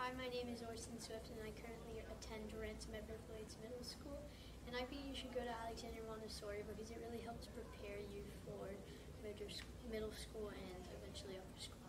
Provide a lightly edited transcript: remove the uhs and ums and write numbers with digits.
Hi, my name is Orson Swift, and I currently attend Ransom Everglades Middle School. And I think you should go to Alexander Montessori because it really helps prepare you for middle school and eventually upper school.